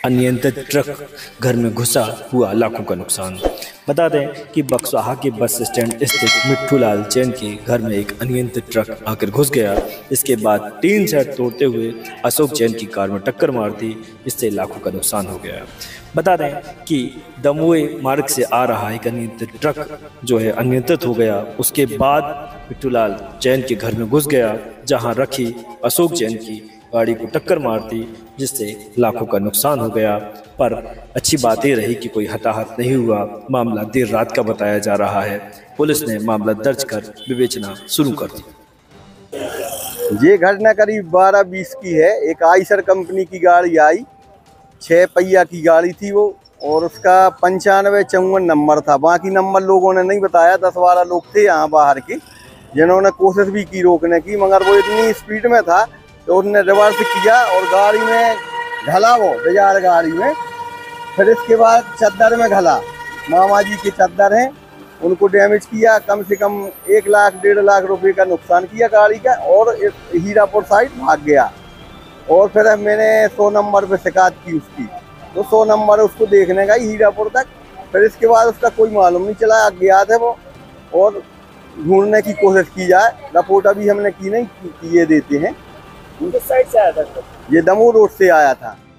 अनियंत्रित ट्रक घर में घुसा, हुआ लाखों का नुकसान। बता दें कि बक्सवाहा के बस स्टैंड स्थित मिट्ठूलाल जैन के घर में एक अनियंत्रित ट्रक आकर घुस गया। इसके बाद टीन शेड तोड़ते हुए अशोक जैन की कार में टक्कर मार दी, जिससे लाखों का नुकसान हो गया। बता दें कि दमोह मार्ग से आ रहा एक अनियंत्रित ट्रक जो है अनियंत्रित हो गया। उसके बाद मिट्ठूलाल जैन के घर में घुस गया, जहां रखी अशोक जैन की गाड़ी को टक्कर मार दी, जिससे लाखों का नुकसान हो गया। पर अच्छी बात ये रही कि कोई हताहत नहीं हुआ। मामला देर रात का बताया जा रहा है। पुलिस ने मामला दर्ज कर विवेचना शुरू कर दी। ये घटना करीब 12:20 की है। एक आइसर कंपनी की गाड़ी आई, 6 पहिया की गाड़ी थी वो, और उसका 9554 नंबर था। बाकी नंबर लोगों ने नहीं बताया। 10-12 लोग थे यहाँ बाहर के, जिन्होंने कोशिश भी की रोकने की, मगर वो इतनी स्पीड में था तो उन्होंने रिवर्स किया और गाड़ी में घला, वो डिजायर गाड़ी में। फिर इसके बाद चद्दर में घला। मामा जी के चद्दर हैं, उनको डैमेज किया। कम से कम 1 लाख 1.5 लाख रुपए का नुकसान किया गाड़ी का, और हीरापुर साइड भाग गया। और फिर मैंने 100 नंबर पे शिकायत की उसकी, तो 100 नंबर उसको देखने गई हीरापुर तक। फिर इसके बाद उसका कोई मालूम नहीं चला, अज्ञात है वो, और ढूंढने की कोशिश की जाए। रिपोर्ट अभी हमने की नहीं, किए देते हैं। किस साइड से आया था? ये दमोह रोड से आया था।